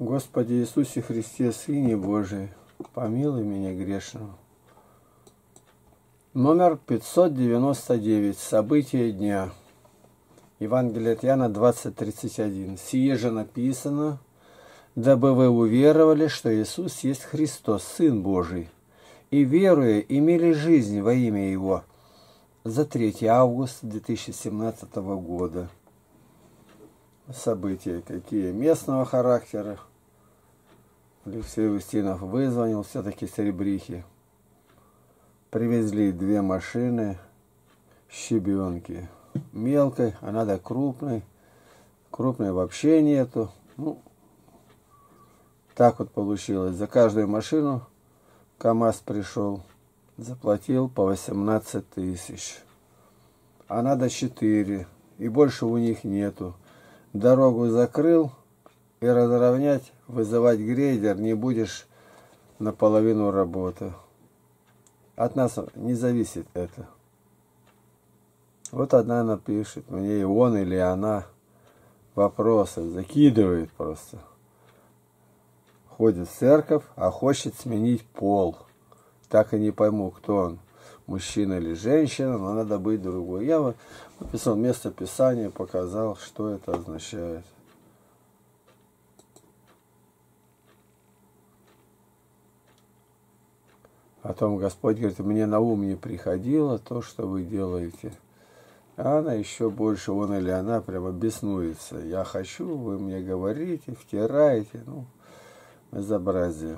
Господи Иисусе Христе, Сыне Божий, помилуй меня грешного. Номер 599. События дня. Евангелие от Иоанна 20:31. Сие же написано, дабы вы уверовали, что Иисус есть Христос, Сын Божий, и, веруя, имели жизнь во имя Его. За 3 августа 2017 года. События какие? Местного характера. Алексей Устинов вызвонил, все-таки с Ребрихи. Привезли 2 машины, щебенки. Мелкой, а надо крупной. Крупной вообще нету. Ну, так вот получилось. За каждую машину КамАЗ пришел, заплатил по 18 тысяч. А надо 4. И больше у них нету. Дорогу закрыл, и разровнять, вызывать грейдер не будешь наполовину работы. От нас не зависит это. Вот одна напишет мне, и он или она, вопросы закидывает просто. Ходит в церковь, а хочет сменить пол. Так и не пойму, кто он, мужчина или женщина, но надо быть другой. Я написал место Писания, показал, что это означает. Потом Господь говорит, мне на ум не приходило то, что вы делаете. А она еще больше, он или она, прямо беснуется. Я хочу, вы мне говорите, втираете. Ну, безобразие.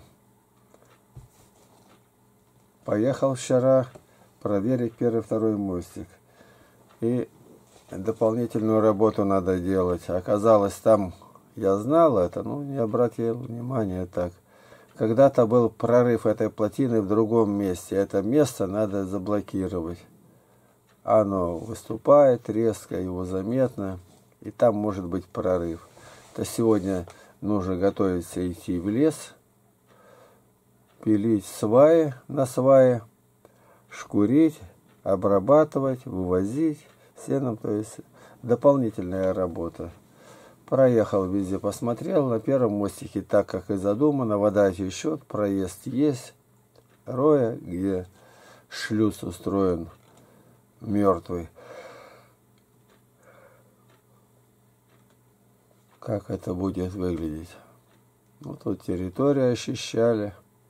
Поехал вчера проверить 1-2 мостик. И дополнительную работу надо делать. Оказалось, там я знал это, но не обратил внимания так. Когда-то был прорыв этой плотины в другом месте. Это место надо заблокировать. Оно выступает резко, его заметно. И там может быть прорыв. То сегодня нужно готовиться идти в лес, пилить сваи на свае, шкурить, обрабатывать, вывозить сеном. То есть дополнительная работа. Проехал везде, посмотрел на 1 мостике, так как и задумано, вода течет, проезд есть. Роя, где шлюз устроен мертвый. Как это будет выглядеть? Вот тут территорию ощущали.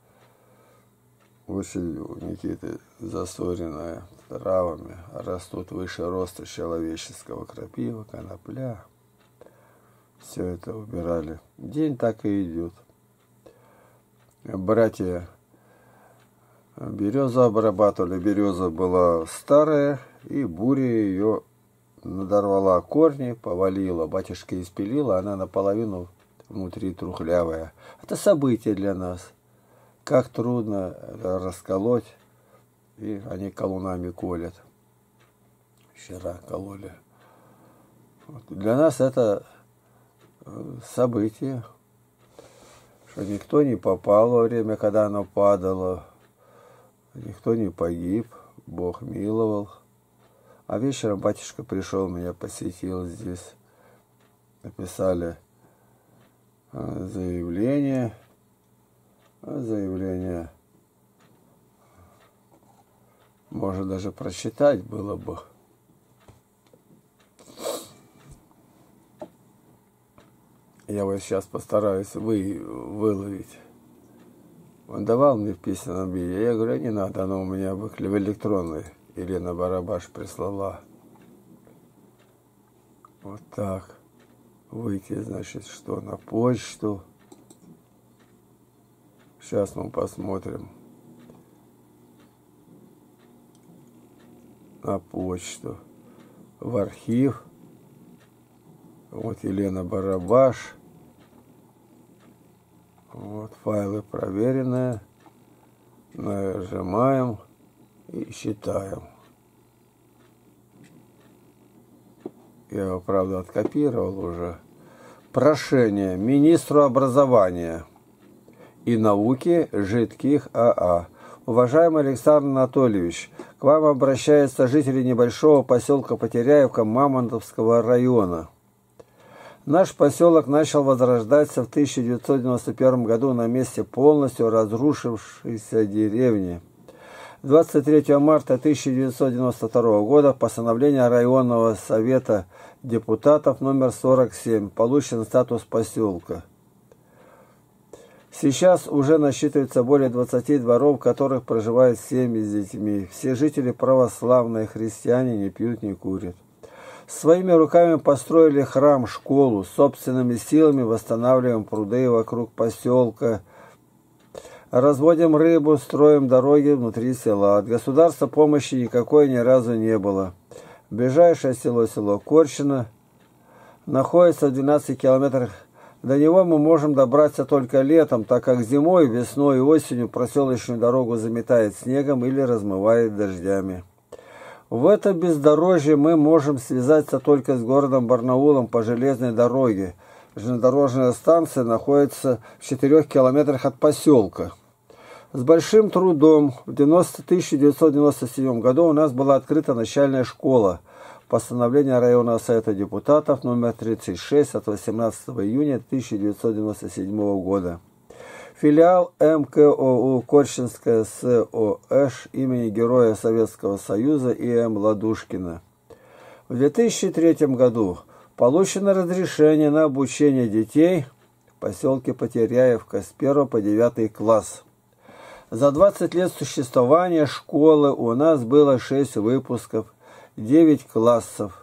Очень у Никиты засоренная травами. Растут выше роста человеческого, крапива, конопля. Все это убирали. День так и идет. Братья березу обрабатывали. Береза была старая, и буря ее надорвала корни, повалила. Батюшка испилила, она наполовину внутри трухлявая. Это событие для нас. Как трудно расколоть, и они колунами колят. Вчера кололи. Вот. Для нас это событие, что никто не попал во время, когда оно падало, никто не погиб, Бог миловал. А вечером батюшка пришел, меня посетил здесь, написали заявление, можно даже прочитать было бы. Я вот сейчас постараюсь выловить. Он давал мне в письменном виде. Я говорю, не надо, оно у меня в электронной. Елена Барабаш прислала. Вот так. Выйти, значит, что на почту. Сейчас мы посмотрим. На почту. В архив. Вот Елена Барабаш. Вот файлы проверенные. Нажимаем и считаем. Я его, правда, откопировал уже. Прошение министру образования и науки Жидких АА. Уважаемый Александр Анатольевич, к вам обращаются жители небольшого поселка Потеряевка Мамонтовского района. Наш поселок начал возрождаться в 1991 году на месте полностью разрушившейся деревни. 23 марта 1992 года постановление районного совета депутатов номер 47 получен статус поселка. Сейчас уже насчитывается более 20 дворов, в которых проживают семьи с детьми. Все жители православные, христиане, не пьют, не курят. Своими руками построили храм, школу, собственными силами восстанавливаем пруды вокруг поселка, разводим рыбу, строим дороги внутри села. От государства помощи никакой ни разу не было. Ближайшее село Корчино находится в 12 километрах. До него мы можем добраться только летом, так как зимой, весной и осенью проселочную дорогу заметает снегом или размывает дождями. В это бездорожье мы можем связаться только с городом Барнаулом по железной дороге. Железнодорожная станция находится в 4 километрах от поселка. С большим трудом в 1997 году у нас была открыта начальная школа. Постановление районного совета депутатов номер 36 от 18 июня 1997 года. Филиал МКОУ Корчинская СОШ имени Героя Советского Союза И.М. Ладушкина. В 2003 году получено разрешение на обучение детей в поселке Потеряевка с 1 по 9 класс. За 20 лет существования школы у нас было 6 выпусков, 9 классов.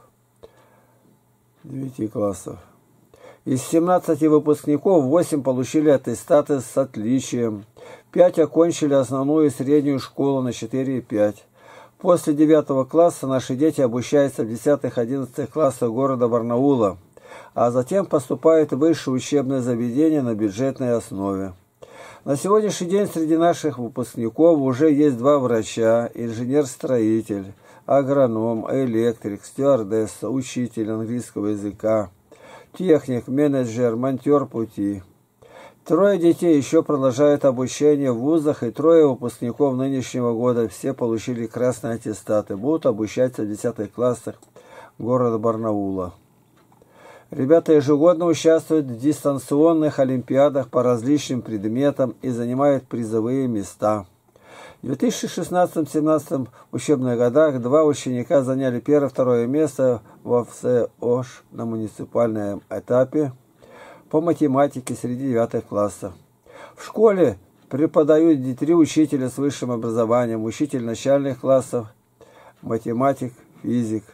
Из 17 выпускников 8 получили аттестаты с отличием, 5 окончили основную и среднюю школу на 4,5. После 9 класса наши дети обучаются в 10-11 классах города Барнаула, а затем поступают в высшее учебное заведение на бюджетной основе. На сегодняшний день среди наших выпускников уже есть 2 врача, инженер-строитель, агроном, электрик, стюардесса, учитель английского языка, техник, менеджер, монтер пути. 3 детей еще продолжают обучение в вузах, и 3 выпускников нынешнего года все получили красные аттестаты, будут обучаться в 10 классах города Барнаула. Ребята ежегодно участвуют в дистанционных олимпиадах по различным предметам и занимают призовые места. В 2016-2017 учебных годах 2 ученика заняли 1-2 место во ВСОШ на муниципальном этапе по математике среди 9 классов. В школе преподают 3 учителя с высшим образованием, учитель начальных классов, математик, физик.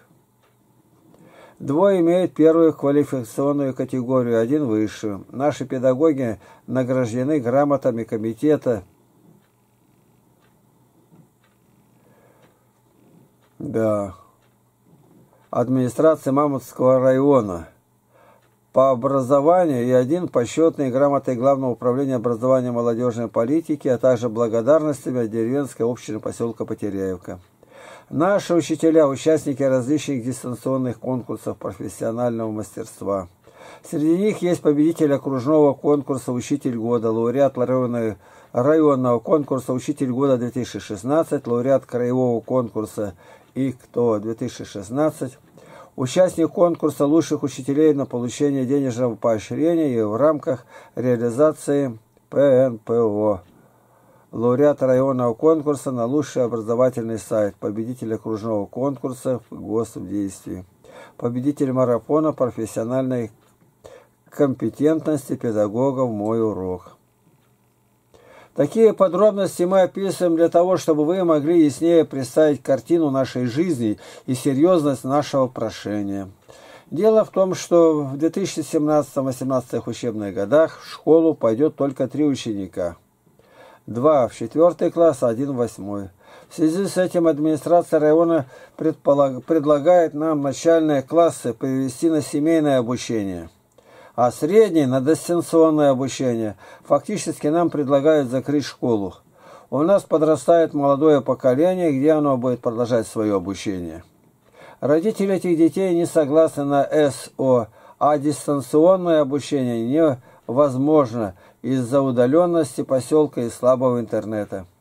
2 имеют 1-ю квалификационную категорию, 1 высшую. Наши педагоги награждены грамотами комитета администрации Мамутского района по образованию и 1 почетной грамотой Главного управления образования и молодежной политики, а также благодарностями от деревенской общины поселка Потеряевка. Наши учителя – участники различных дистанционных конкурсов профессионального мастерства. Среди них есть победитель окружного конкурса «Учитель года», лауреат районного конкурса «Учитель года 2016», лауреат краевого конкурса ИКТО-2016, участник конкурса лучших учителей на получение денежного поощрения и в рамках реализации ПНПО, лауреат районного конкурса на лучший образовательный сайт, победитель окружного конкурса ГОС в действии, победитель марафона профессиональной компетентности педагогов «Мой урок». Такие подробности мы описываем для того, чтобы вы могли яснее представить картину нашей жизни и серьезность нашего прошения. Дело в том, что в 2017-2018 учебных годах в школу пойдет только 3 ученика. 2 в 4 класс, 1 в 8. В связи с этим администрация района предлагает нам начальные классы перевести на семейное обучение, а средний на дистанционное обучение. Фактически нам предлагают закрыть школу. У нас подрастает молодое поколение, где оно будет продолжать свое обучение. Родители этих детей не согласны на СО, а дистанционное обучение невозможно из-за удаленности поселка и слабого интернета.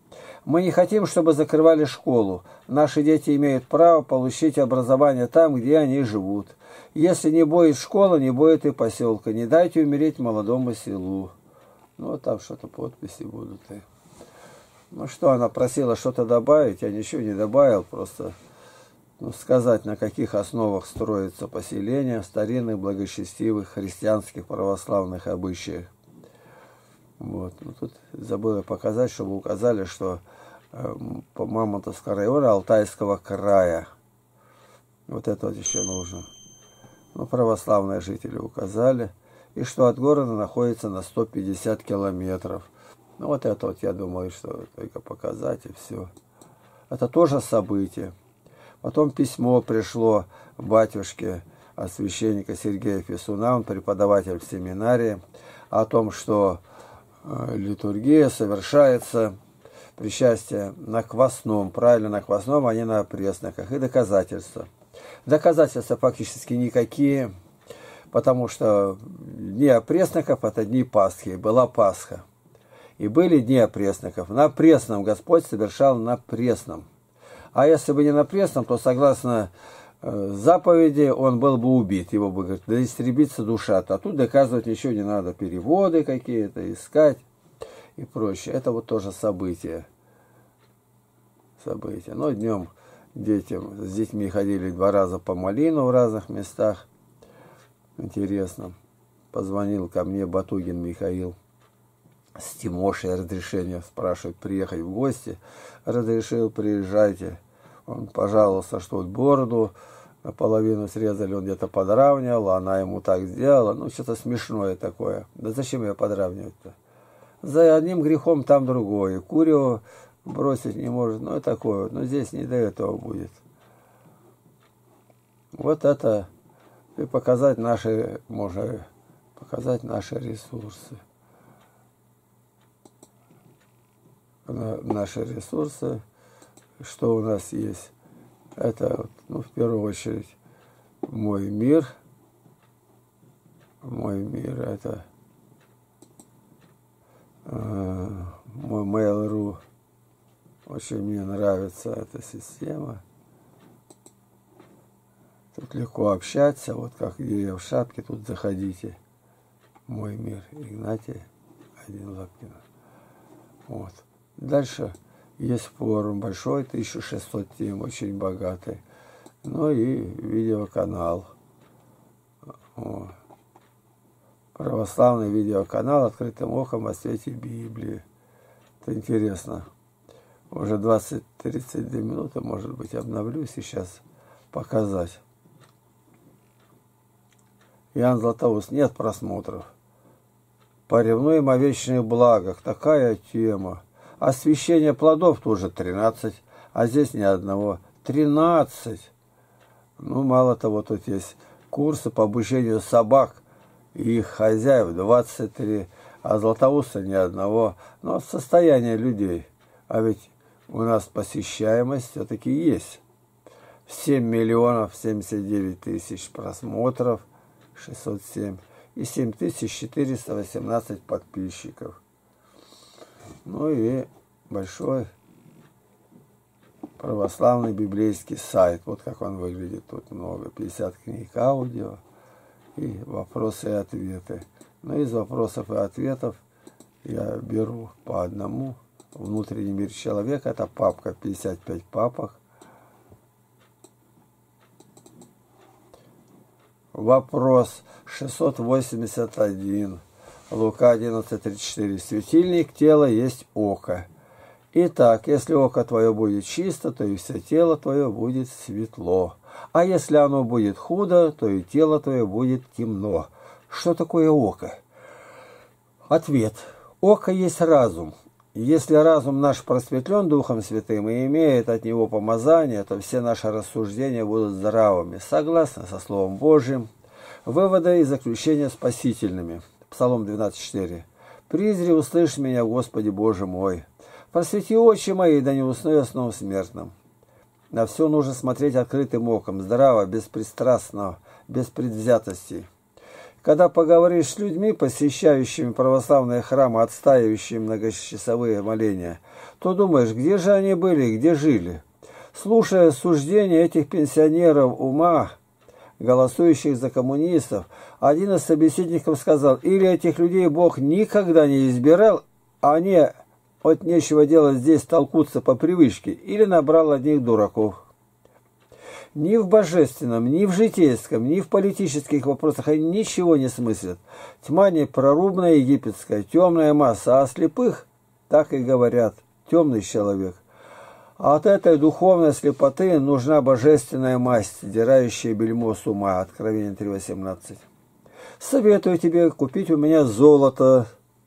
Мы не хотим, чтобы закрывали школу. Наши дети имеют право получить образование там, где они живут. Если не будет школы, не будет и поселка. Не дайте умереть молодому селу. Ну, вот там что-то подписи будут. Ну что, она просила что-то добавить, я ничего не добавил, просто сказать, на каких основах строится поселение старинных, благочестивых, христианских, православных обычаев. Вот. Ну, тут забыла показать, чтобы указали, что по Мамонтовскому району Алтайского края. Вот это вот еще нужно. Ну, православные жители указали. И что от города находится на 150 километров. Ну, вот это вот, я думаю, что только показать и все. Это тоже событие. Потом письмо пришло батюшке от священника Сергея Фисуна, он преподаватель в семинарии, о том, что литургия совершается причастие на квасном, правильно, на квасном, а не на пресноках, и доказательства. Доказательства фактически никакие, потому что дни опресноков – это дни Пасхи, была Пасха. И были дни опресноков. На пресном Господь совершал на пресном. А если бы не на пресном, то согласно заповеди он был бы убит. Его бы, говорит, да истребится душа. А тут доказывать ничего не надо. Переводы какие-то искать и прочее. Это вот тоже событие. Но днем детям, с детьми ходили 2 раза по малину в разных местах. Интересно. Позвонил ко мне Батугин Михаил. С Тимошей разрешение спрашивает приехать в гости. Разрешил, приезжайте. Он пожаловался, что вот бороду наполовину срезали, он где-то подравнивал, она ему так сделала. Ну, что-то смешное такое. Да зачем ее подравнивать-то? За одним грехом там другое. Курево бросить не может, ну и такое вот. Но здесь не до этого будет. Вот это и показать наши, можно показать наши ресурсы. Наши ресурсы, что у нас есть. Это, ну, в первую очередь, мой мир. Мой мир, это мой Mail.ru. Очень мне нравится эта система. Тут легко общаться. Вот как я в шапке, тут заходите. Мой мир. Игнатий Лапкин. Вот. Дальше есть форум большой, 1600 тем, очень богатый. Ну и видеоканал. Вот. Православный видеоканал «Открытым оком» о свете Библии. Это интересно. Уже 20-32 минуты, может быть, обновлюсь и сейчас показать. Иоанн Златоуст, нет просмотров. Поревнуем о вечных благах. Такая тема. Освящение плодов тоже 13, а здесь ни одного. 13. Ну, мало того, тут есть курсы по обучению собак и их хозяев 23, а Златоуста ни одного. Но состояние людей. А ведь у нас посещаемость все-таки есть. 7 миллионов 79 тысяч просмотров, 607, и 7418 подписчиков. Ну и большой православный библейский сайт. Вот как он выглядит. Тут много. 50 книг аудио и вопросы и ответы. Но из вопросов и ответов я беру по одному. Внутренний мир человека. Это папка 55 папок. Вопрос 681. Лука 11:34. Светильник тела есть око. Итак, если око твое будет чисто, то и все тело твое будет светло. А если оно будет худо, то и тело твое будет темно. Что такое око? Ответ. Око есть разум. Если разум наш просветлен Духом Святым и имеет от него помазание, то все наши рассуждения будут здравыми, согласно со Словом Божьим, выводы и заключения спасительными. Псалом 12:4. «Призри, услышь меня, Господи Боже мой. Просвети очи мои, да не усну я сном смертным». На все нужно смотреть открытым оком, здраво, беспристрастно, без предвзятостей. Когда поговоришь с людьми, посещающими православные храмы, отстаивающими многочасовые моления, то думаешь, где же они были, где жили? Слушая суждения этих пенсионеров ума, голосующих за коммунистов, один из собеседников сказал, или этих людей Бог никогда не избирал, а они от нечего делать здесь толкутся по привычке, или набрал одних дураков. Ни в божественном, ни в житейском, ни в политических вопросах они ничего не смыслят. Тьма непрорубная египетская, темная масса, а о слепых так и говорят, темный человек. А от этой духовной слепоты нужна божественная масть, дирающая бельмо с ума. Откровение 3.18. Советую тебе купить у меня золото,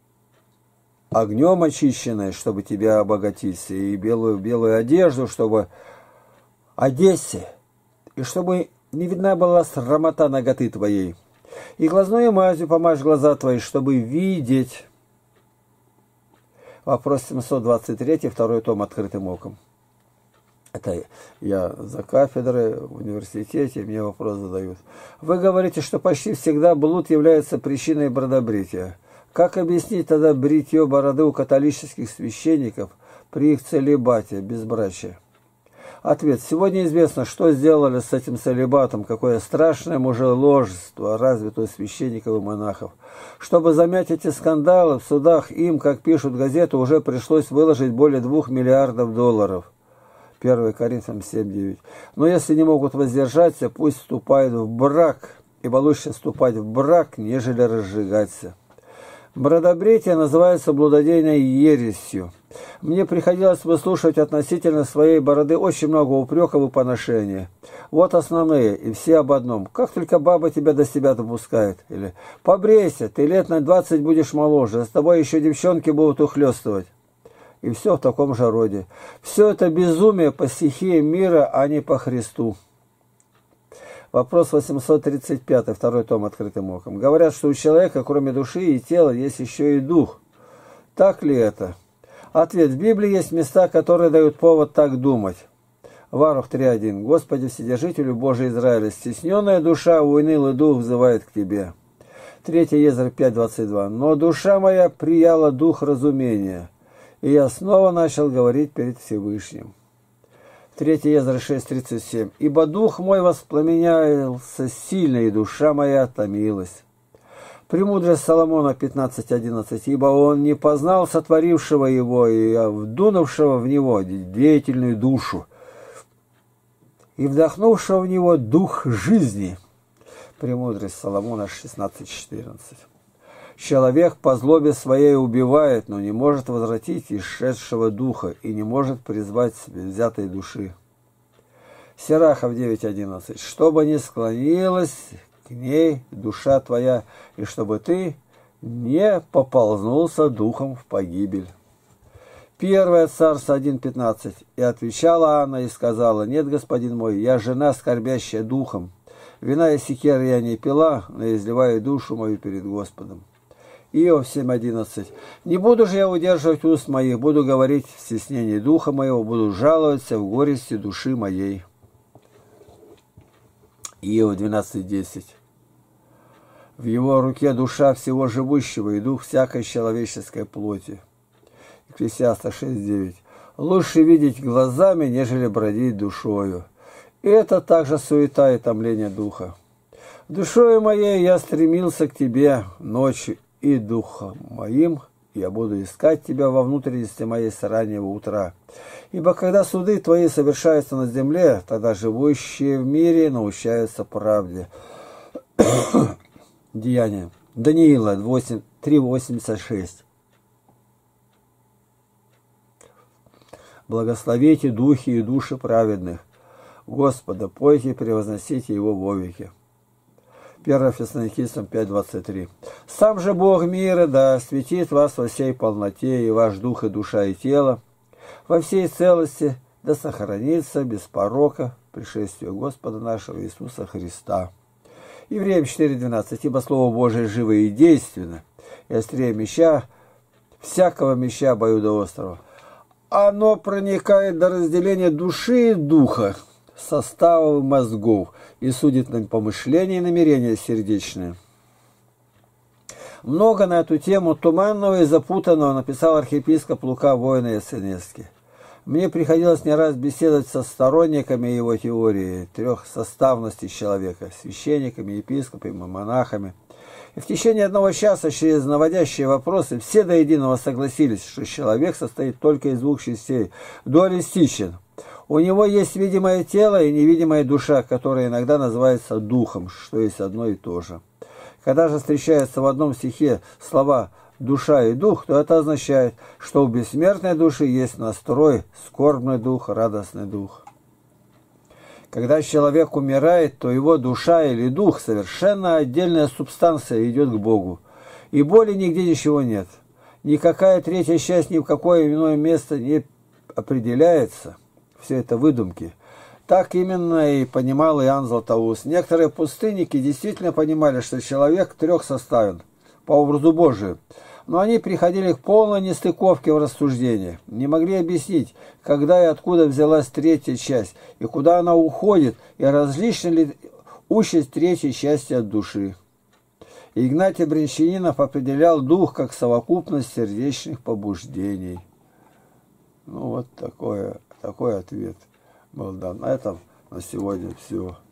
огнем очищенное, чтобы тебя обогатиться, и белую одежду, чтобы одеться, и чтобы не видна была срамота наготы твоей. И глазной мазью помажь глаза твои, чтобы видеть. Вопрос 723, второй том «Открытым оком». Это я за кафедрой в университете, мне вопрос задают. Вы говорите, что почти всегда блуд является причиной бродобрития. Как объяснить тогда бритье бороды у католических священников при их целибате, безбрачия? Ответ. Сегодня известно, что сделали с этим целибатом, какое страшное мужеложество развито у священников и монахов. Чтобы замять эти скандалы, в судах им, как пишут газеты, уже пришлось выложить более 2 миллиардов долларов. 1 Коринфянам 7:9. Но если не могут воздержаться, пусть вступают в брак, ибо лучше вступать в брак, нежели разжигаться. Бродобритие называется блудодейной ересью. Мне приходилось выслушивать относительно своей бороды очень много упреков и поношения. Вот основные, и все об одном. Как только баба тебя до себя допускает. Или побрейся, ты лет на 20 будешь моложе, с тобой еще девчонки будут ухлёстывать. И все в таком же роде. Все это безумие по стихии мира, а не по Христу. Вопрос 835, второй том «Открытым оком». Говорят, что у человека, кроме души и тела, есть еще и дух. Так ли это? Ответ. В Библии есть места, которые дают повод так думать. Варух 3.1. Господи, Вседержителю Божий Израиля, стесненная душа, унылый дух взывает к Тебе. 3 Езра 5.22. Но душа моя прияла дух разумения, и я снова начал говорить перед Всевышним. 3 Езра 6.37. Ибо дух мой воспламенялся сильно, и душа моя томилась. Премудрость Соломона 15.11. Ибо он не познал сотворившего его и вдунувшего в него деятельную душу, и вдохнувшего в него дух жизни. Премудрость Соломона 16.14. Человек по злобе своей убивает, но не может возвратить исшедшего духа и не может призвать себе взятой души. Сирахов 9.11. Чтобы не склонилась к ней душа твоя, и чтобы ты не поползнулся духом в погибель. 1 Царство 1.15. И отвечала Анна и сказала: нет, господин мой, я жена, скорбящая духом. Вина и секеры я не пила, но изливаю душу мою перед Господом. Иов 7.11. Не буду же я удерживать уст моих, буду говорить в стеснении духа моего, буду жаловаться в горести души моей. Иов 12.10. В его руке душа всего живущего и дух всякой человеческой плоти. Екклесиаста 6.9. Лучше видеть глазами, нежели бродить душою. И это также суета и томление духа. Душою моей я стремился к тебе ночью, и духом моим я буду искать тебя во внутренности моей с раннего утра. Ибо когда суды твои совершаются на земле, тогда живущие в мире научаются правде. Деяния. Даниила 3.86. Благословите духи и души праведных. Господа, пойте и превозносите его вовеки. 1 Фессалоникийцам 5.23. Сам же Бог мира да осветит вас во всей полноте, и ваш дух, и душа, и тело во всей целости да сохранится без порока пришествию Господа нашего Иисуса Христа. Евреям 4.12. Ибо Слово Божие живо и действенно, и острее меча, всякого меча обоюдоострого. Оно проникает до разделения души и духа, составов мозгов, и судит нам помышления и намерения сердечные. Много на эту тему туманного и запутанного написал архиепископ Лука Воина-Ясенецкий. Мне приходилось не раз беседовать со сторонниками его теории трехсоставности человека, священниками, епископами, монахами. И в течение 1 часа через наводящие вопросы все до единого согласились, что человек состоит только из 2 частей, дуалистичен. У него есть видимое тело и невидимая душа, которая иногда называется духом, что есть одно и то же. Когда же встречаются в одном стихе слова «душа» и «дух», то это означает, что у бессмертной души есть настрой, скорбный дух, радостный дух. Когда человек умирает, то его душа или дух, совершенно отдельная субстанция, идет к Богу. И более нигде ничего нет. Никакая третья часть ни в какое иное место не определяется. Все это выдумки. Так именно и понимал Иоанн Златоуст. Некоторые пустынники действительно понимали, что человек трехсоставен по образу Божию. Но они приходили к полной нестыковке в рассуждении. Не могли объяснить, когда и откуда взялась третья часть, и куда она уходит, и различна ли участь третьей части от души. Игнатий Брянчанинов определял дух как совокупность сердечных побуждений. Ну вот такой ответ был дан. На этом на сегодня все.